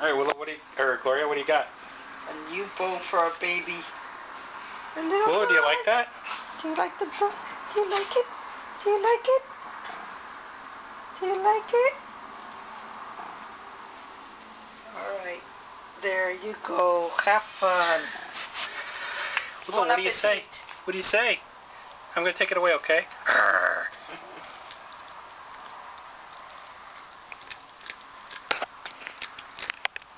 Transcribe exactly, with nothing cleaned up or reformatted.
All right, Willow, what do you, or Gloria, what do you got? A new bowl for a baby. A little Willow, boy. do you like that? Do you like the bowl? Do you like it? Do you like it? Do you like it? Alright. There you go. Have fun. Willow, what do you say? What do you say? I'm going to take it away, okay?